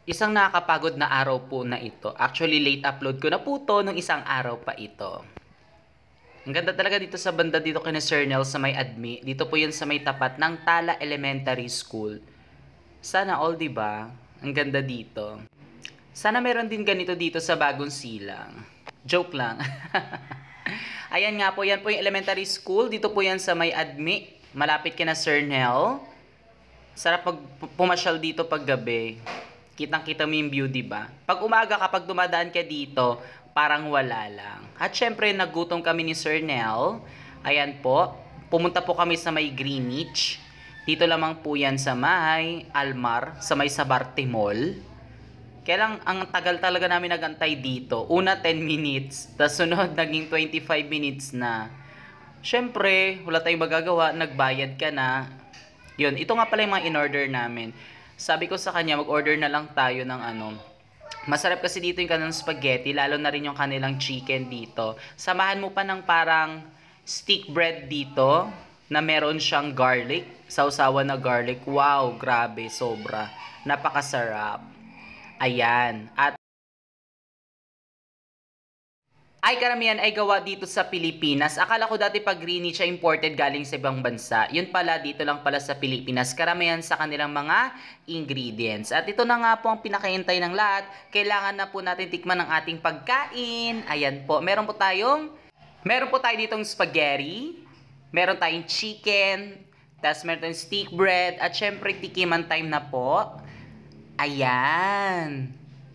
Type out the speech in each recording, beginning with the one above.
Isang nakakapagod na araw po na ito. Actually, late upload ko na po to nung isang araw pa ito. Ang ganda talaga dito sa banda dito kina Sir Nel sa may admi. Dito po yun sa may tapat ng Tala Elementary School. Sana all, di ba? Ang ganda dito. Sana meron din ganito dito sa Bagong Silang. Joke lang. Ayan nga po, yan po yung elementary school. Dito po yan sa may admi. Malapit kina Sir Nel. Sarap pag pumasyal dito pag gabi. Kitang-kita mo yung view, di ba? Pag umaga kapag dumadaan ka dito, parang wala lang. At syempre, nagutom kami ni Sir Nel. Ayan po. Pumunta po kami sa may Greenwich. Dito lamang po yan sa may Almar, sa may Sabarte Mall. Kaya lang, ang tagal talaga namin nagantay dito. Una, 10 minutes. Tapos sunod, naging 25 minutes na. Syempre, wala tayong magagawa. Nagbayad ka na. Yun, ito nga pala yung mga in-order namin. Sabi ko sa kanya, mag-order na lang tayo ng ano. Masarap kasi dito yung kanilang spaghetti, lalo na rin yung kanilang chicken dito. Samahan mo pa ng parang stick bread dito, na meron siyang garlic, sausawan na garlic. Wow, grabe, sobra. Napakasarap. Ayan. At ay karamihan ay gawa dito sa Pilipinas. Akala ko dati pag Greenwich ay imported galing sa ibang bansa. Yun pala, dito lang pala sa Pilipinas. Karamihan sa kanilang mga ingredients. At ito na nga po ang pinakaintay ng lahat. Kailangan na po natin tikman ang ating pagkain. Ayan po. Meron po tayo ditong spaghetti. Meron tayong chicken. Tapos meron tayong stick bread. At syempre, tikiman time na po. Ayan.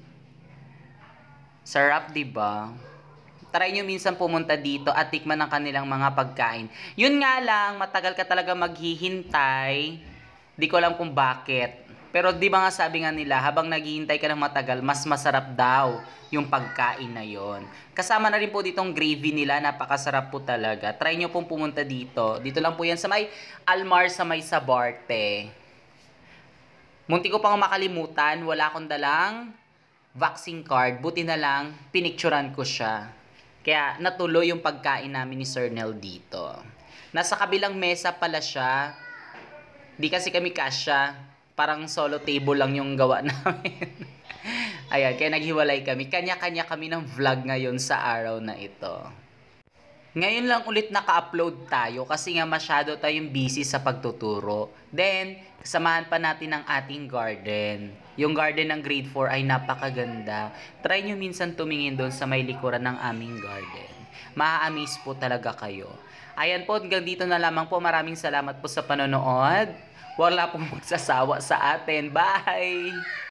Sarap, diba? Try nyo minsan pumunta dito at tikman ang kanilang mga pagkain. Yun nga lang, matagal ka talaga maghihintay. Di ko alam kung bakit. Pero di ba nga sabi nga nila, habang naghihintay ka ng matagal, mas masarap daw yung pagkain na yon. Kasama na rin po ditong gravy nila, napakasarap po talaga. Try nyo pong pumunta dito. Dito lang po yan sa may Almar, sa may Sabarte. Munti ko pang makalimutan, wala akong dalang vaccine card. Buti na lang, pinicturan ko siya. Kaya natuloy yung pagkain namin ni Sir Nel dito. Nasa kabilang mesa pala siya. Di kasi kami kasya. Parang solo table lang yung gawa namin. Ayan, kaya naghiwalay kami. Kanya-kanya kami ng vlog ngayon sa araw na ito. Ngayon lang ulit naka-upload tayo kasi nga masyado tayong busy sa pagtuturo. Then, samahan pa natin ang ating garden. Yung garden ng grade 4 ay napakaganda. Try nyo minsan tumingin doon sa may likuran ng aming garden. Maa-amaze po talaga kayo. Ayan po, hanggang dito na lamang po. Maraming salamat po sa panonood. Wala pong magsasawa sa atin. Bye!